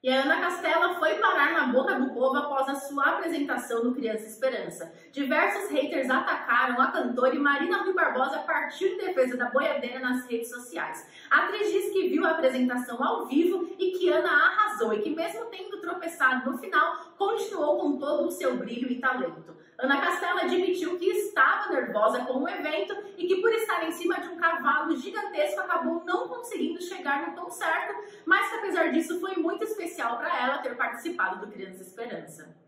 E a Ana Castela foi parar na boca do povo após a sua apresentação no Criança Esperança. Diversos haters atacaram a cantora e Marina Rui Barbosa partiu em defesa da boiadeira nas redes sociais. A atriz diz que viu a apresentação ao vivo e que Ana arrasou e que mesmo tendo tropeçado no final, continuou com todo o seu brilho e talento. Ana Castela admitiu que estava nervosa com o evento e que por estar em cima de um cavalo gigantesco acabou não conseguindo chegar no tom certo, mas que apesar disso foi muito especial para ela ter participado do Criança Esperança.